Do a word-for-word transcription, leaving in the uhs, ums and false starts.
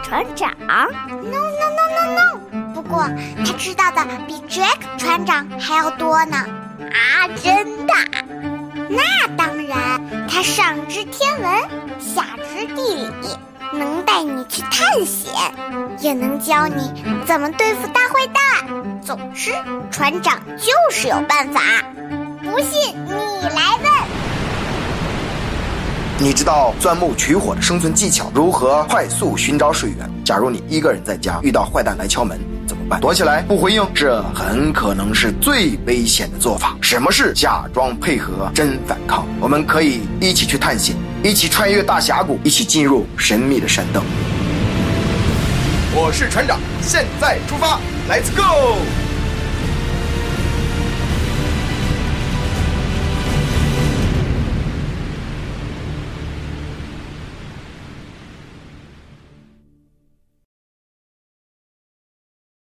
船长。 No no no no no， 不过他知道的比 Jack 船长还要多呢。 啊，真的？ 那当然，他上知天文，下知地理，能带你去探险，也能教你怎么对付大坏蛋。总之，船长就是有办法。不信你来问。 你知道钻木取火的生存技巧，如何快速寻找水源？假如你一个人在家，遇到坏蛋来敲门怎么办？躲起来不回应，这很可能是最危险的做法。什么是假装配合真反抗？我们可以一起去探险，一起穿越大峡谷，一起进入神秘的山洞。 我是船长，现在出发 ，Let's go！